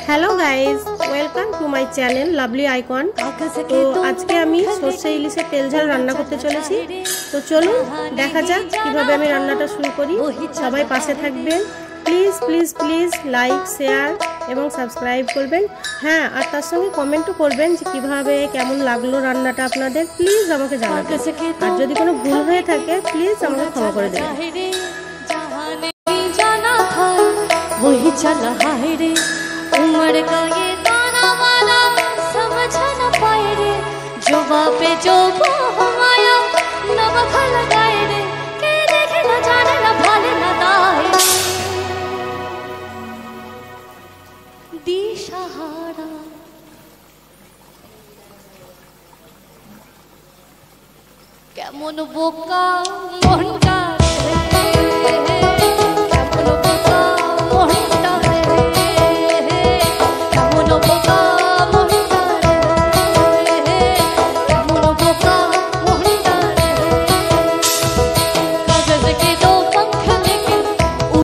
Hello guys welcome to my channel Lovely Icon. तो आज के आमी सर्षे इलिशे तेल झाल रान्ना करते चलेছি। तो चलুন দেখা যাক কিভাবে আমি রান্নাটা শুরু করি। সবাই পাশে থাকবেন, please please please like share এবং সাবস্ক্রাইব করবেন। হ্যাঁ, আর তার সঙ্গে কমেন্টও করবেন যে কিভাবে কেমন লাগলো রান্নাটা আপনাদের, প্লিজ আমাকে জানাবেন। আর যদি কোনো ভুল হয়ে থাকে প্লিজ আমাকে ক্ষমা করে দেবেন। वही चला हाय रे उमड़ का ये ताना वाला समझ न पाए रे जो बापे जो वो हमाया नव खल गाए रे के देखे न जाने न भाले न दाए दिशहारा केमन बोका मन का रे